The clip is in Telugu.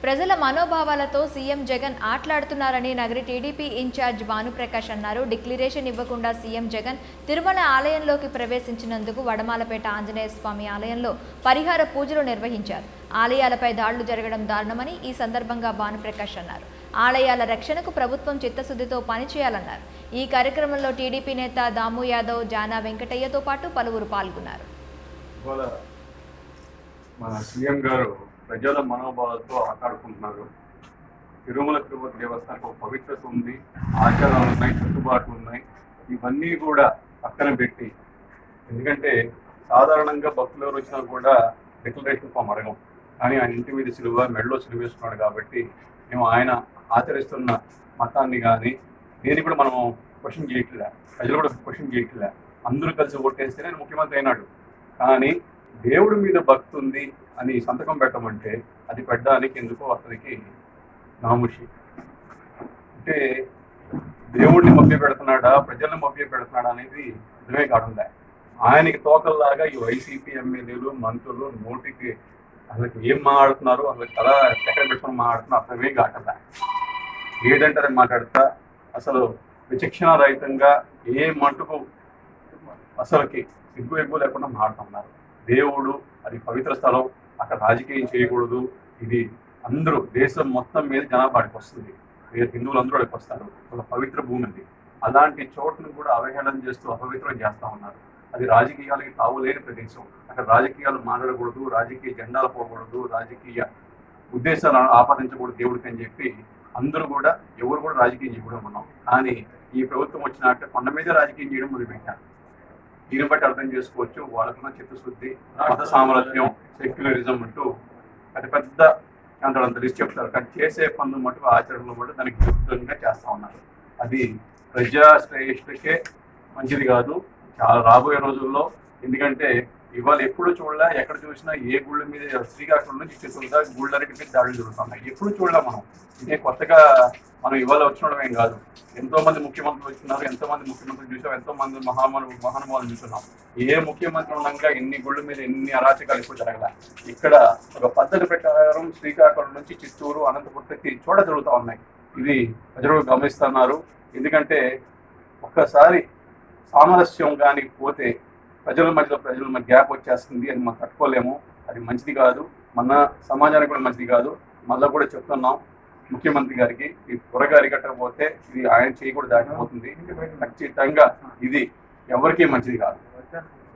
ప్రజల మనోభావాలతో సీఎం జగన్ ఆట్లాడుతున్నారని నగరి టీడీపీ ఇన్ఛార్జ్ భానుప్రకాష్ అన్నారు. డిక్లరేషన్ ఇవ్వకుండా సీఎం జగన్ తిరుమల ఆలయంలోకి ప్రవేశించినందుకు వడమాలపేట ఆంజనేయ స్వామి ఆలయంలో పరిహార పూజలు నిర్వహించారు. ఆలయాలపై దాడులు జరగడం దారుణమని ఈ సందర్భంగా భానుప్రకాష్ అన్నారు. ఆలయాల రక్షణకు ప్రభుత్వం చిత్తశుద్ధితో పనిచేయాలన్నారు. ఈ కార్యక్రమంలో టీడీపీ నేత దాము యాదవ్, జానా వెంకటయ్యతో పాటు పలువురు పాల్గొన్నారు. మన సీఎం గారు ప్రజల మనోభావాలతో ఆటాడుకుంటున్నారు. తిరుమల తిరుపతి దేవస్థానానికి ఒక పవిత్రత ఉంది, ఆచారాలు ఉన్నాయి, కట్టుబాట్లు ఉన్నాయి. ఇవన్నీ కూడా పక్కన పెట్టి, ఎందుకంటే సాధారణంగా భక్తులు ఎవరు వచ్చినా కూడా డిక్లరేషన్ ఫామ్ అడగం, కానీ ఆయన ఇంటి మీద సిలువ మెడలో సిలువ వేసుకున్నాడు కాబట్టి మేము ఆయన ఆచరిస్తున్న మతాన్ని కానీ దేన్ని కూడా మనం క్వశ్చన్ చేయట్లే, ప్రజలు కూడా క్వశ్చన్ చేయట్లే. అందరూ కలిసి ఓటేస్తేనే ముఖ్యమంత్రి అయినాడు. కానీ దేవుడి మీద భక్తి ఉంది అని సంతకం పెట్టమంటే అది పెట్టడానికి ఎందుకో అతనికి నాముషి. అంటే దేవుడిని మభ్య పెడుతున్నాడా, ప్రజల్ని మభ్య పెడుతున్నాడా అనేది నిజమే కాకుండా ఆయనకి తోకల్లాగా ఈ వైసీపీ ఎమ్మెల్యేలు, మంత్రులు నోటికి అసలు ఏం మాట్లాడుతున్నారు, అసలు తల ఎక్కడ పెట్టుకుని మాట్లాడుతున్నారు అర్థమే కాకుండా ఏదంటే అది మాట్లాడతా అసలు విచక్షణ రహితంగా ఏ మటుకు అసలుకి సిగ్గు ఎగ్గు లేకుండా మాట్లాడుతున్నారు. దేవుడు అది పవిత్ర స్థలం, అక్కడ రాజకీయం చేయకూడదు. ఇది అందరూ దేశం మొత్తం మీద జనాభాకి వస్తుంది, హిందువులు అందరూ అక్కడికి వస్తారు. ఒక పవిత్ర భూమి ఉంది. అలాంటి చోట్లను కూడా అవహేళన చేస్తూ అపవిత్రం చేస్తూ ఉన్నారు. అది రాజకీయాలకి తావులేని ప్రదేశం. అక్కడ రాజకీయాలు మాట్లాడకూడదు, రాజకీయ జెండాలు పోకూడదు, రాజకీయ ఉద్దేశాలు ఆపాదించకూడదు దేవుడికి అని చెప్పి అందరూ కూడా ఎవరు కూడా రాజకీయం చేయకూడదు ఉన్నాం. కానీ ఈ ప్రభుత్వం వచ్చినాక కొండ మీద రాజకీయం చేయడం మొదలుపెట్టారు. దీన్ని బట్టి అర్థం చేసుకోవచ్చు వాళ్ళకున్న చిత్తశుద్ధి, మత సామరస్యం, సెక్యులరిజం అంటూ పెద్ద పెద్ద అంత లిస్ట్ చెప్తారు. కానీ చేసే పనులు మటుకు ఆచరణలో మటు దానికి విరుద్ధంగా చేస్తూ ఉన్నారు. అది ప్రజా శ్రేష్ఠకే మంచిది కాదు చాలా రాబోయే రోజుల్లో. ఎందుకంటే ఇవాళ ఎప్పుడు చూడలే, ఎక్కడ చూసినా ఏ గుళ్ళ మీద శ్రీకాకుళం నుంచి చిత్తూరుగా గుళ్ళన్నిటి మీద దాడులు జరుగుతున్నాయి. ఎప్పుడు చూడలే మనం. ఇదే కొత్తగా మనం ఇవాళ వచ్చినడం ఏం కాదు. ఎంతో మంది ముఖ్యమంత్రులు వచ్చినారు, ఎంతో మంది ముఖ్యమంత్రులు చూసాం, ఎంతో మంది మహానుభావులు చూస్తున్నాం. ఏ ముఖ్యమంత్రి ఉండగా ఎన్ని గుళ్ళ మీద ఎన్ని అరాచకాలు ఇప్పుడు జరగలే. ఇక్కడ ఒక పద్ధతి ప్రకారం శ్రీకాకుళం నుంచి చిత్తూరు, అనంతపురం ప్రతి చోట జరుగుతూ ఉన్నాయి. ఇది ప్రజలు గమనిస్తున్నారు. ఎందుకంటే ఒక్కసారి సామరస్యం కానీ పోతే ప్రజల మధ్య గ్యాప్ వచ్చేస్తుంది. అది మనం తట్టుకోలేము. అది మంచిది కాదు, మన సమాజానికి కూడా మంచిది కాదు. మళ్ళీ కూడా చెప్తున్నాం ముఖ్యమంత్రి గారికి, ఈ త్వరగారి కట్టకపోతే ఇది ఆయన చేయి కూడా దాటిపోతుంది. ఖచ్చితంగా ఇది ఎవరికీ మంచిది కాదు.